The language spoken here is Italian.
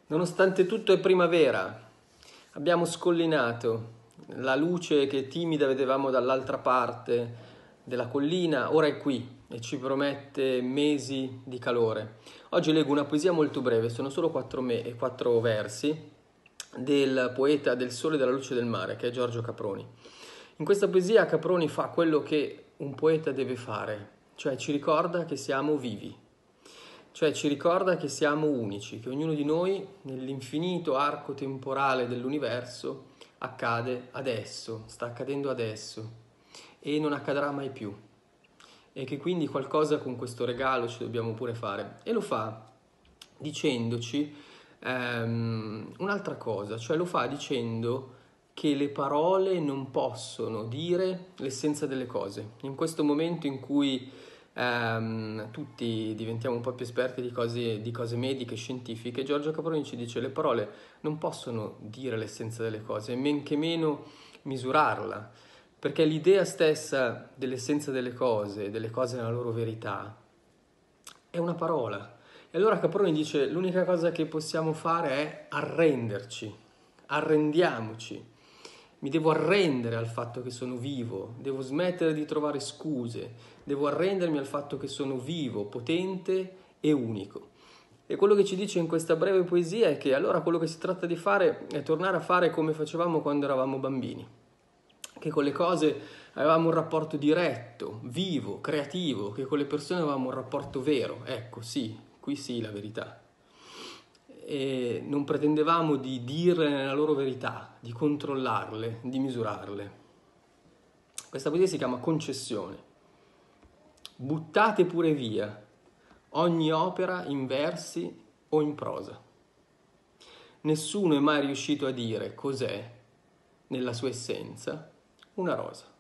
Nonostante tutto è primavera, abbiamo scollinato, la luce che timida vedevamo dall'altra parte della collina, ora è qui e ci promette mesi di calore. Oggi leggo una poesia molto breve, sono solo quattro versi, del poeta del sole e della luce del mare, che è Giorgio Caproni. In questa poesia Caproni fa quello che un poeta deve fare, cioè ci ricorda che siamo vivi. Cioè ci ricorda che siamo unici, che ognuno di noi nell'infinito arco temporale dell'universo accade adesso, sta accadendo adesso e non accadrà mai più. E che quindi qualcosa con questo regalo ci dobbiamo pure fare. E lo fa dicendoci un'altra cosa, cioè lo fa dicendo che le parole non possono dire l'essenza delle cose. In questo momento in cui tutti diventiamo un po' più esperti di cose mediche, scientifiche, Giorgio Caproni ci dice le parole non possono dire l'essenza delle cose, men che meno misurarla, perché l'idea stessa dell'essenza delle cose nella loro verità, è una parola. E allora Caproni dice l'unica cosa che possiamo fare è arrenderci, arrendiamoci. Mi devo arrendere al fatto che sono vivo, devo smettere di trovare scuse, devo arrendermi al fatto che sono vivo, potente e unico. E quello che ci dice in questa breve poesia è che allora quello che si tratta di fare è tornare a fare come facevamo quando eravamo bambini, che con le cose avevamo un rapporto diretto, vivo, creativo, che con le persone avevamo un rapporto vero. Ecco, sì, qui sì la verità. E non pretendevamo di dirle nella loro verità, di controllarle, di misurarle. Questa poesia si chiama Concessione. Buttate pure via ogni opera in versi o in prosa. Nessuno è mai riuscito a dire cos'è, nella sua essenza, una rosa.